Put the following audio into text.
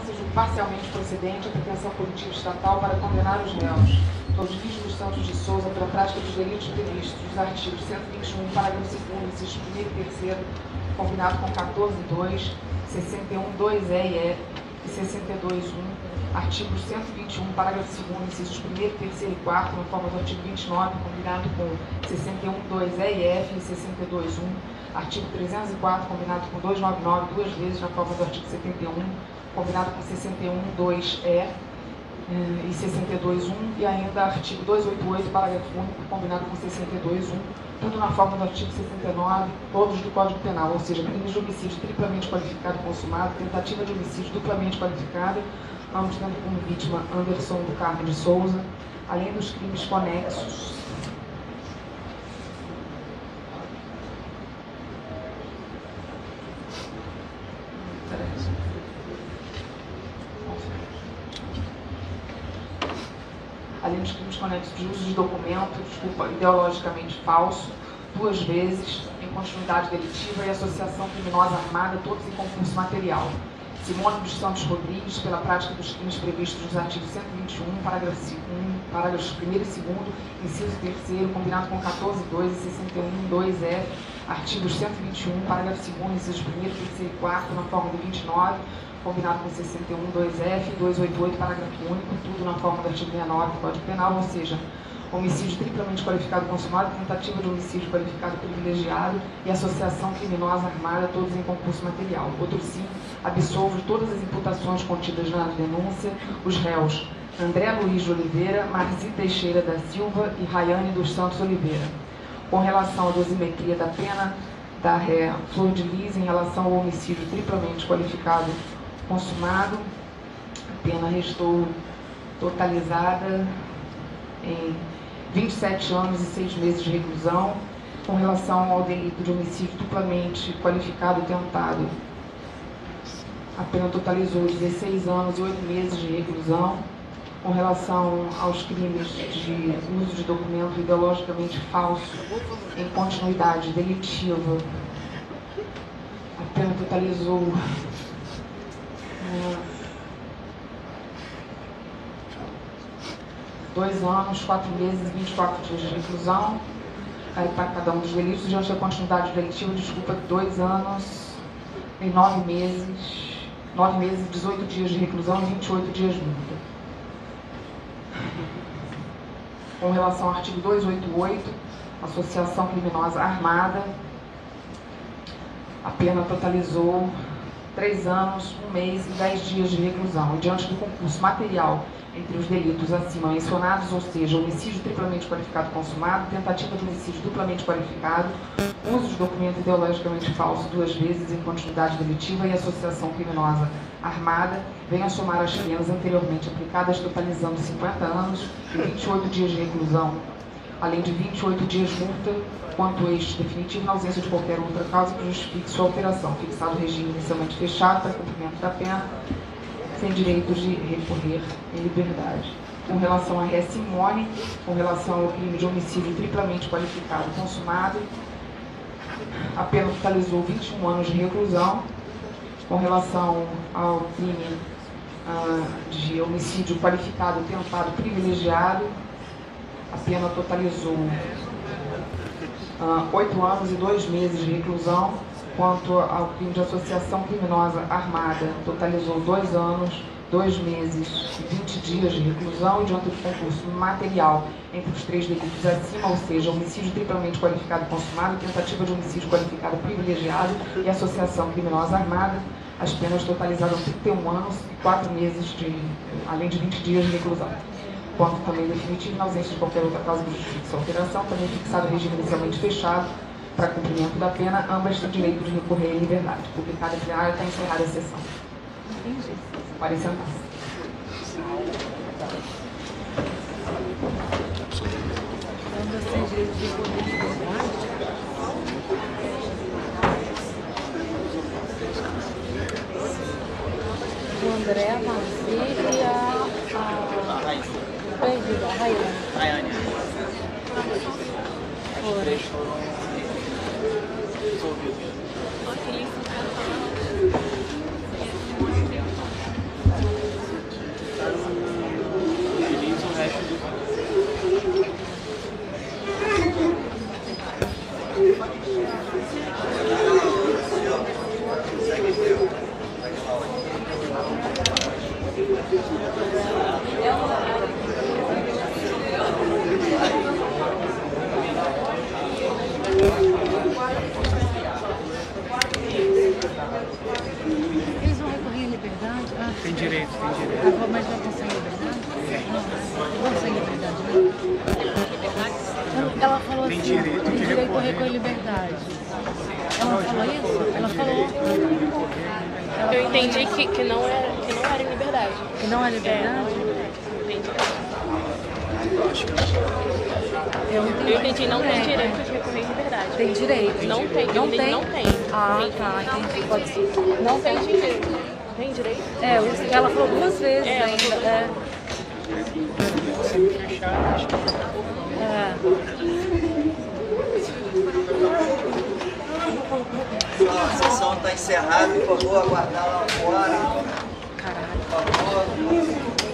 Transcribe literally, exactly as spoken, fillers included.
sentença julgo parcialmente procedente a pretensão punitiva estatal para condenar os réus, Rodrigues dos Santos de Souza, pela prática dos delitos previstos nos artigos cento e vinte e um, parágrafo segundo, incisos primeiro e terceiro, combinado com quatorze ponto dois, sessenta e um, dois E e F e sessenta e dois ponto um, artigos cento e vinte e um, parágrafo segundo, incisos primeiro, terceiro e quarto, na forma do artigo vinte e nove, combinado com sessenta e um, dois E e F e sessenta e dois ponto um, artigo trezentos e quatro, combinado com duzentos e noventa e nove, duas vezes, na forma do artigo setenta e um, combinado com sessenta e um, dois E e sessenta e dois ponto um, e ainda artigo duzentos e oitenta e oito, parágrafo único, combinado com sessenta e dois ponto um, tudo na forma do artigo sessenta e nove, todos do Código Penal, ou seja, crimes de homicídio triplamente qualificado e consumado, tentativa de homicídio duplamente qualificado, ambos tendo como vítima Anderson do Carmo de Souza, além dos crimes conexos. Além dos crimes conexos de uso de documento, desculpa, ideologicamente falso, duas vezes, em continuidade delitiva e associação criminosa armada, todos em concurso material. Simone dos Santos Rodrigues, pela prática dos crimes previstos nos artigos cento e vinte e um, parágrafo segundo, parágrafos primeiro e segundo, inciso terceiro, combinado com quatorze ponto dois e sessenta e um, dois F, artigos cento e vinte e um, parágrafo segundo, incisos primeiro, terceiro e quarto, na forma do vinte e nove, combinado com sessenta e um, dois F, duzentos e oitenta e oito, parágrafo único, tudo na forma do artigo sessenta e nove do Código Penal, ou seja, homicídio triplamente qualificado consumado, tentativa de homicídio qualificado privilegiado e associação criminosa armada, todos em concurso material. Outro sim, absolvo de todas as imputações contidas na denúncia os réus André Luiz de Oliveira, Marzi Teixeira da Silva e Rayane dos Santos Oliveira. Com relação à dosimetria da pena da ré Flor de Lis em relação ao homicídio triplamente qualificado consumado, a pena restou totalizada em vinte e sete anos e seis meses de reclusão. Com relação ao delito de homicídio duplamente qualificado tentado, a pena totalizou dezesseis anos e oito meses de reclusão. Com relação aos crimes de uso de documento ideologicamente falso em continuidade delitiva, a pena totalizou dois anos, quatro meses e vinte e quatro dias de reclusão para cada um dos delitos. Diante da continuidade delitiva, desculpa, dois anos e nove meses, nove meses e dezoito dias de reclusão e vinte e oito dias de multa. Com relação ao artigo duzentos e oitenta e oito, associação criminosa armada, a pena totalizou três anos, um mês e dez dias de reclusão. E diante do concurso material entre os delitos acima mencionados, ou seja, homicídio triplamente qualificado consumado, tentativa de homicídio duplamente qualificado, uso de documento ideologicamente falso duas vezes em continuidade delitiva e associação criminosa armada, vem a somar as penas anteriormente aplicadas, totalizando cinquenta anos e vinte e oito dias de reclusão, além de vinte e oito dias de multa, quanto este definitivo, na ausência de qualquer outra causa que justifique sua alteração, fixado o regime inicialmente fechado para cumprimento da pena, sem direito de recorrer em liberdade. Com relação a ré Simone, com relação ao crime de homicídio triplamente qualificado consumado, a pena totalizou vinte e um anos de reclusão. Com relação ao crime ah, de homicídio qualificado tentado privilegiado, a pena totalizou oito uh, anos e dois meses de reclusão. Quanto ao crime de associação criminosa armada, totalizou dois anos, dois meses e vinte dias de reclusão. E diante do concurso material entre os três delitos acima, ou seja, homicídio triplamente qualificado consumado, tentativa de homicídio qualificado privilegiado e associação criminosa armada, as penas totalizaram trinta e um anos e quatro meses, de, além de vinte dias de reclusão. Quanto também definitivo, na ausência de qualquer outra causa que justifique sua alteração, também fixado o regime inicialmente fechado para cumprimento da pena, ambas têm direito de recorrer em liberdade. Publicada em plenário, está encerrada a sessão. Entendi. Pode sentar. Ambas têm direito de recorrer em liberdade? O André, a Marzi e a... a... Perdida, a Rayane. Rayane. Os três foram resolvidos. direito, tem direito. Ela falou, mas vai conseguir liberdade? Não, não consegue liberdade, né? Ela falou Tem assim, direito tem de direito a recorrer. recorrer liberdade. Ela não falou isso? Ela falou. Ela Eu falou entendi isso. que, que, não era, que não era em liberdade. Que não é liberdade? Entendi. Eu Eu entendi, não tem É, direito é. de recorrer em liberdade. Tem direito. Não tem, Não ele tem? não tem. Ah, Tem. tá, entendi. Pode ser. Não tem direito. Tem direito? É, os- ela falou duas vezes É, ela ainda. falou É. A sessão está encerrada, por favor, aguardar lá fora. Caralho. Por favor.